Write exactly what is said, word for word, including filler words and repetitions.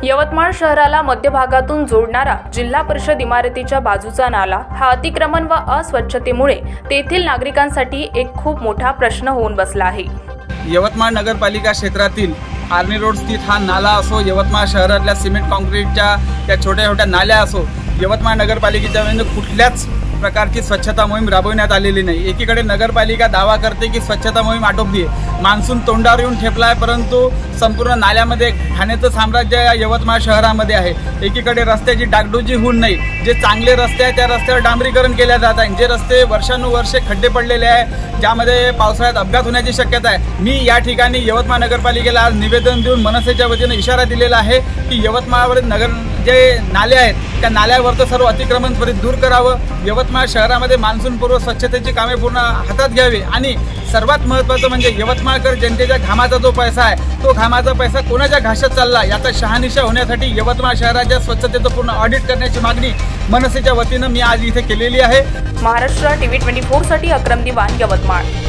यवतमाळ शहराला मध्यभागातून जोडणारा जिल्हा परिषद इमारतीच्या बाजूचा नाला हा अतिक्रमण व अस्वच्छतेमुळे तेथील नागरिकांसाठी एक खूप मोठा प्रश्न होऊन बसला आहे। यवतमाळ नगरपालिका क्षेत्रातील आर्मी रोड स्थित हा नाला असो, यवतमाळ शहरातल्या सिमेंट कॉन्क्रीटच्या त्या छोट्या छोट्या नाल्या असो, यवतमाळ नगरपालिकेच्या वतीने कुठल्याच प्रकारची स्वच्छता मोहीम राबवण्यात आलेली नाही। एकीकडे नगरपालिका दावा करते की स्वच्छता मोहीम आटोपली आहे, मान्सून तोंडावर येऊन ठेपला आहे, परंतु संपूर्ण नाल्यामध्ये घाण्याचं साम्राज्य या यवतमाळ शहरामध्ये आहे। एकीकडे रस्त्याची डागडुजी होऊन नाही, जे चांगले रस्ते आहेत त्या रस्त्यावर डांबरीकरण केले जात आहे, जे रस्ते वर्षानुवर्षे खड्डे पडलेले आहे, ज्यामध्ये पावसाळ्यात अपघात होण्याची शक्यता आहे। मी या ठिकाणी यवतमाळ नगरपालिकेला आज निवेदन देऊन मनसेच्या वतीने इशारा दिलेला आहे की यवतमाळवर नगर जे नाले आहेत त्या नाल्यावरचं सर्व अतिक्रमण त्वरित दूर करावं, यवतमाळ शहरामध्ये मान्सूनपूर्व स्वच्छतेची कामे पूर्ण हातात घ्यावी आणि सर्वात महत्त्वाचं म्हणजे यवतमाळकर जनतेच्या घामाचा जो पैसा आहे तो घामाचा पैसा कोणाच्या घाशात चालला याचा शहानिशा होण्यासाठी यवतमाळ शहराच्या स्वच्छतेचं पूर्ण ऑडिट करण्याची मागणी मनसेच्या वतीनं मी आज इथे केलेली आहे। महाराष्ट्र टीव्ही चोवीस साठी अक्रम दिवान, यवतमाळ।